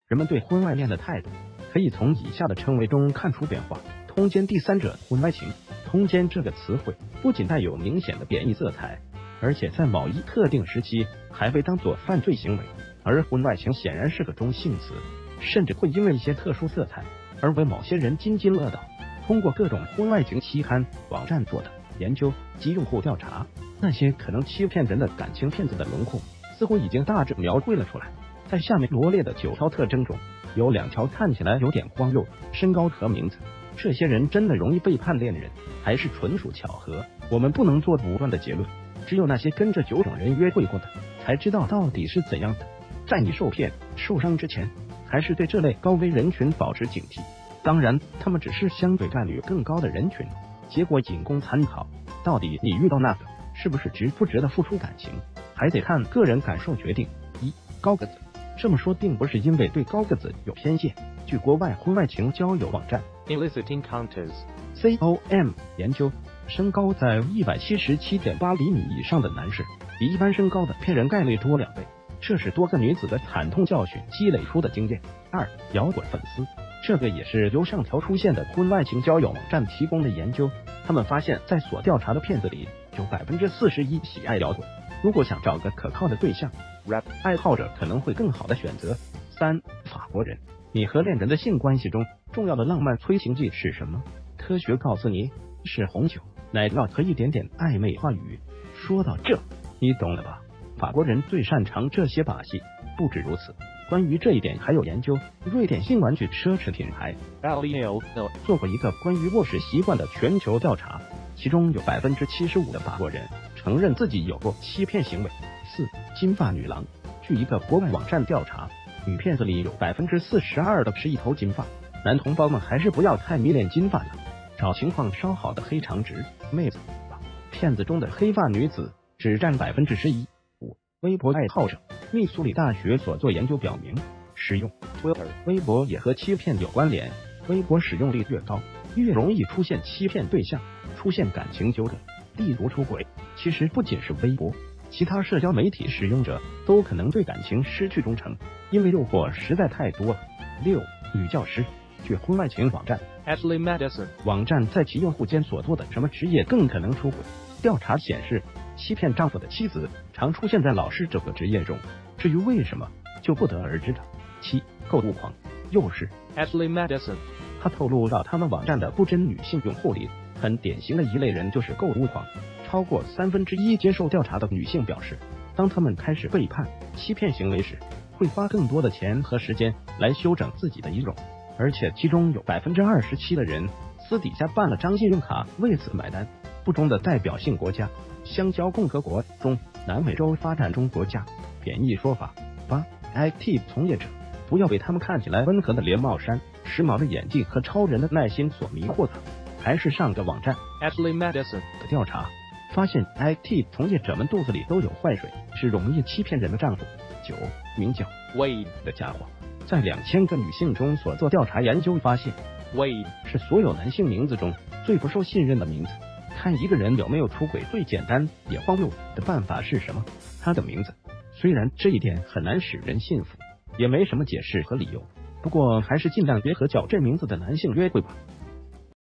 人们对婚外恋的态度可以从以下的称谓中看出变化。通奸第三者婚外情。通奸这个词汇不仅带有明显的贬义色彩，而且在某一特定时期还被当作犯罪行为。而婚外情显然是个中性词，甚至会因为一些特殊色彩而为某些人津津乐道。通过各种婚外情期刊网站做的研究及用户调查，那些可能欺骗人的感情骗子的轮廓似乎已经大致描绘了出来。在下面罗列的9条特征中，有2条看起来有点荒谬：身高和名字。这些人真的容易背叛恋人，还是纯属巧合？我们不能做武断的结论，只有那些跟这9种人约会过的，才知道到底是怎样的。在你受骗、受伤之前，还是对这类高危人群保持警惕。当然，他们只是相对概率更高的人群，结果仅供参考。到底你遇到那个，是不是值不值得付出感情，还得看个人感受决定。1. 高个子。这么说并不是因为对高个子有偏见。据国外婚外情交友网站 Illicit Encounters COM 研究，身高在177.8厘米以上的男士，比一般身高的骗人概率多2倍。这是多个女子的惨痛教训积累出的经验。2. 摇滚粉丝。这个也是由上条出现的婚外情交友网站提供的研究。他们发现，在所调查的骗子里，有41%喜爱摇滚。如果想找个可靠的对象， rap 爱好者可能会更好的选择。3. 法国人。你和恋人的性关系中重要的浪漫催情剂是什么？科学告诉你，是红酒、奶酪和一点点暧昧话语。说到这，你懂了吧？法国人最擅长这些把戏。不止如此，关于这一点还有研究。瑞典性玩具奢侈品牌 Alliel 做过一个关于卧室习惯的全球调查，其中有75%的法国人承认自己有过欺骗行为。4. 金发女郎。据一个国外网站调查，女骗子里有42%的是一头金发。男同胞们还是不要太迷恋金发了，找情况稍好的黑长直妹子吧。骗子中的黑发女子只占11%。5. 微博爱好者。密苏里大学所做研究表明，使用 Twitter 微博也和欺骗有关联。微博使用率越高，越容易出现欺骗对象，出现感情纠葛，例如出轨。其实不仅是微博，其他社交媒体使用者都可能对感情失去忠诚，因为诱惑实在太多了。6. 女教师。据婚外情网站 Ashley Madison 网站在其用户间所做的什么职业更可能出轨调查显示，欺骗丈夫的妻子常出现在老师这个职业中，至于为什么就不得而知了。7. 购物狂。又是 Ashley Madison 他透露到他们网站的不真女性用户里，很典型的一类人就是购物狂。超过1/3接受调查的女性表示，当他们开始背叛、欺骗行为时，会花更多的钱和时间来修整自己的仪容，而且其中有27%的人私底下办了张信用卡为此买单。不中的代表性国家：香蕉共和国、中南美洲发展中国家。贬义说法。8. IT 从业者。不要被他们看起来温和的连帽衫、时髦的眼镜和超人的耐心所迷惑了。还是上个网站 Ashley Madison 的调查发现， IT 从业者们肚子里都有坏水，是容易欺骗人的丈夫。9. 名叫 Wade 的家伙。在2000个女性中所做调查研究发现， Wade 是所有男性名字中最不受信任的名字。看一个人有没有出轨最简单也荒谬的办法是什么？他的名字。虽然这一点很难使人信服，也没什么解释和理由，不过还是尽量别和较真名字的男性约会吧。